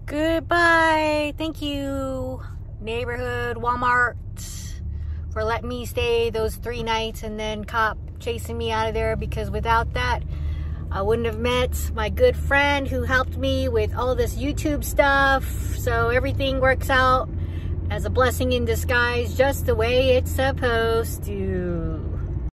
Goodbye. Thank you, neighborhood Walmart, for letting me stay those 3 nights and then cop chasing me out of there, because without that, I wouldn't have met my good friend who helped me with all this YouTube stuff. So everything works out as a blessing in disguise, just the way it's supposed to.